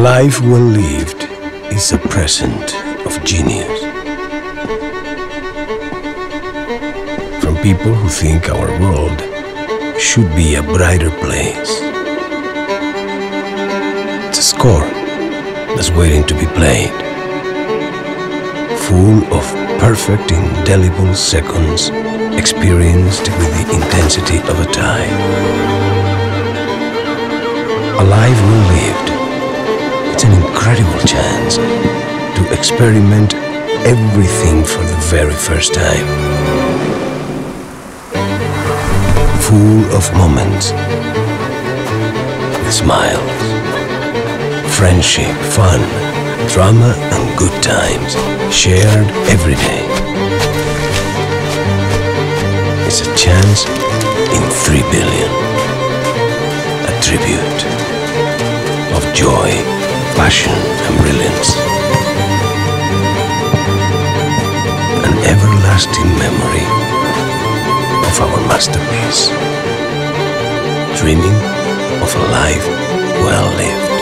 life well lived is a present of genius. From people who think our world should be a brighter place. It's a score that's waiting to be played, full of perfect, indelible seconds experienced with the intensity of a time. A life well lived. It's an incredible chance to experiment everything for the very first time. Full of moments, with smiles, friendship, fun, drama and good times shared every day. It's a chance in 3 billion. A tribute of joy, passion and brilliance. An everlasting memory of our masterpiece. Dreaming of a life well lived.